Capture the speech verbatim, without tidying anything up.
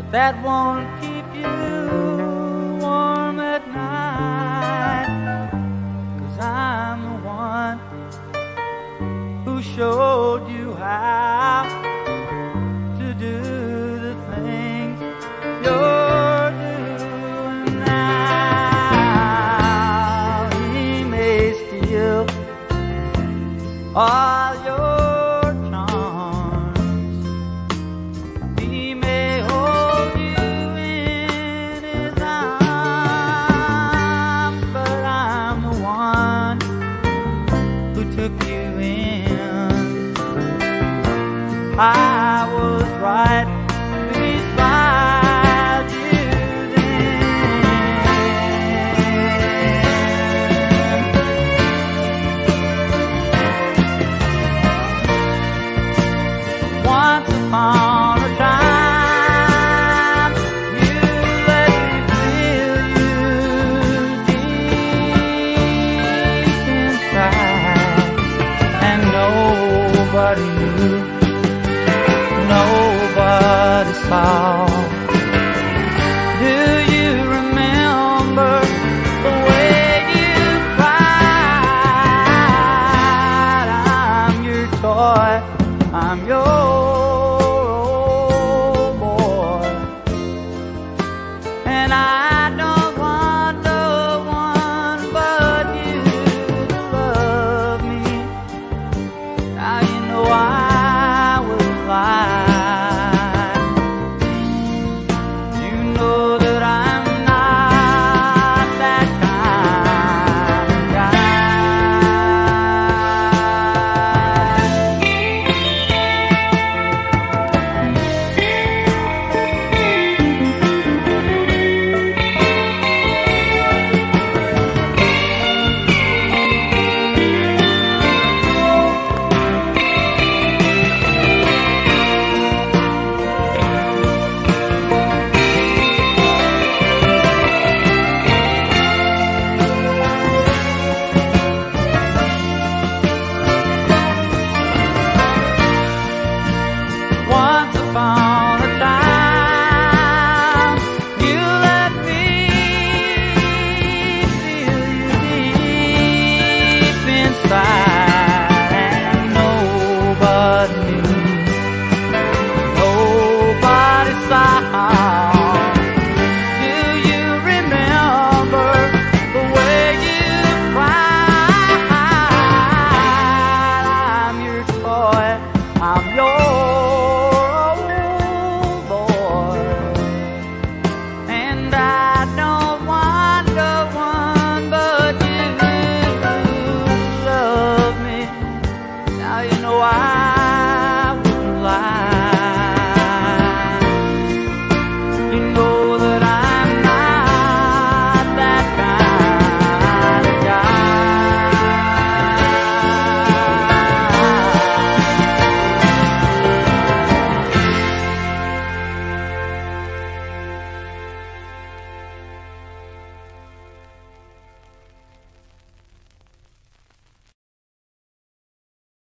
that won't keep you warm at night. 'Cause I'm the one who showed you how to do the things you're doing now. He may steal all your charms, he may hold you in his arms, but I'm the one who took you in. I was right beside you then. Once upon a time, you let me feel you deep inside, and nobody knew, nobody saw.